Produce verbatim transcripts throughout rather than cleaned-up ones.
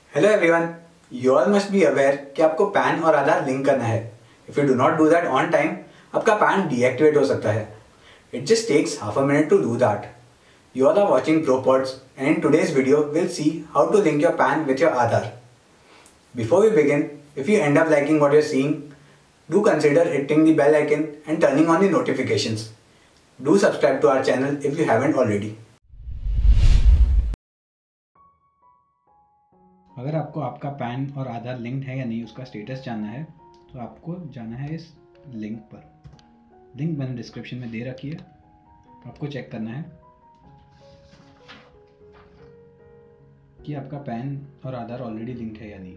Hello everyone, you all must be aware कि आपको PAN और आधार लिंक करना है। If you do not do that on time, आपका पैन डीएक्टिवेट हो सकता है। It just takes half a minute to do that. You all are watching Propods, and in today's video, we'll see how to link your PAN with your Aadhaar. Before we begin, if you end up liking what you're seeing, do consider hitting the bell icon and turning on the notifications. Do subscribe to our channel if you haven't already. अगर आपको आपका pan और आधार linked है या नहीं उसका status जानना है तो आपको जाना है इस लिंक पर। लिंक मैंने डिस्क्रिप्शन में दे रखी है, आपको चेक करना है कि आपका पैन और आधार ऑलरेडी लिंक है या नहीं।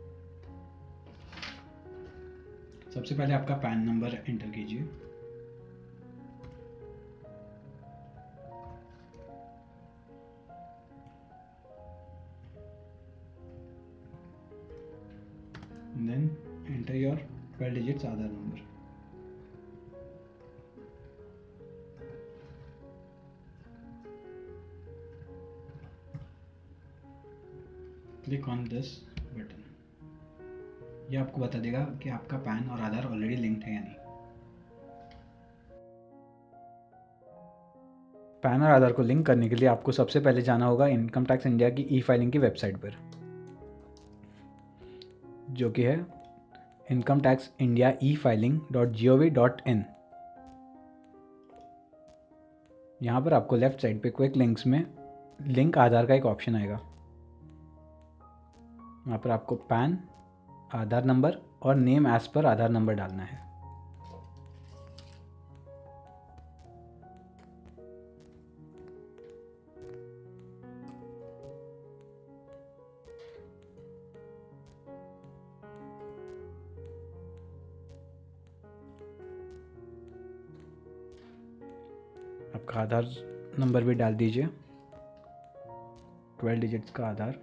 सबसे पहले आपका पैन नंबर एंटर कीजिए। Then enter your twelve digits Aadhaar number. Click on this button. यह आपको बता देगा कि आपका पैन और आधार ऑलरेडी लिंक्ड है या नहीं। पैन और आधार को लिंक करने के लिए आपको सबसे पहले जाना होगा इनकम टैक्स इंडिया की ई फाइलिंग की वेबसाइट पर, जो कि है income tax India e filing dot G O V dot in. यहाँ पर आपको लेफ्ट साइड पे क्विक लिंक्स में लिंक आधार का एक ऑप्शन आएगा। यहाँ पर आपको पैन, आधार नंबर और name as per Aadhaar number डालना है। आपका आधार नंबर भी डाल दीजिए, ट्वेल्व डिजिट्स का आधार।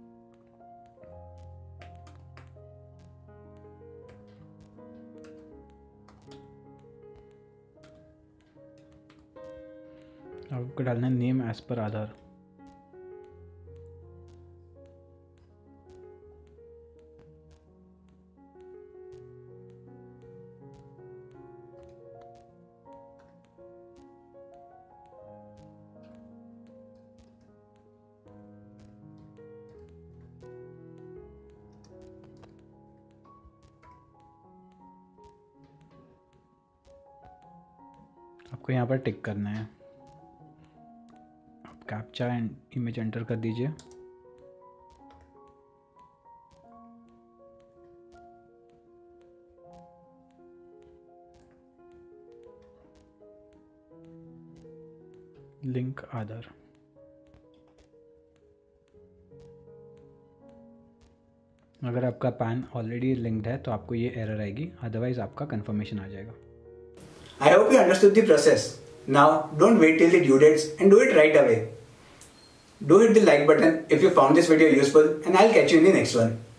आपको डालना है नेम एज पर आधार। आपको यहाँ पर टिक करना है। आप कैप्चा एंड इमेज एंटर कर दीजिए। लिंक आधार। अगर आपका पैन ऑलरेडी लिंक्ड है तो आपको ये एरर आएगी, अदरवाइज आपका कंफर्मेशन आ जाएगा। I hope you understood the process. Now, don't wait till the due dates and do it right away. Do hit the like button if you found this video useful, and I'll catch you in the next one.